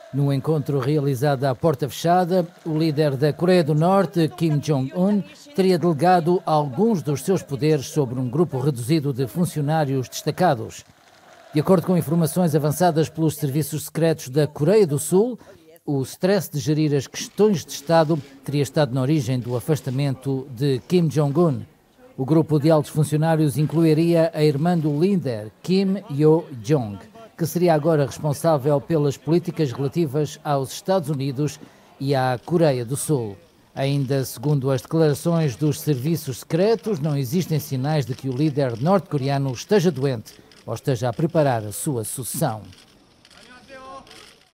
Num encontro realizado à porta fechada, o líder da Coreia do Norte, Kim Jong-un, teria delegado alguns dos seus poderes sobre um grupo reduzido de funcionários destacados. De acordo com informações avançadas pelos serviços secretos da Coreia do Sul, o stress de gerir as questões de Estado teria estado na origem do afastamento de Kim Jong-un. O grupo de altos funcionários incluiria a irmã do líder, Kim Yo-jong, que seria agora responsável pelas políticas relativas aos Estados Unidos e à Coreia do Sul. Ainda segundo as declarações dos serviços secretos, não existem sinais de que o líder norte-coreano esteja doente ou esteja a preparar a sua sucessão.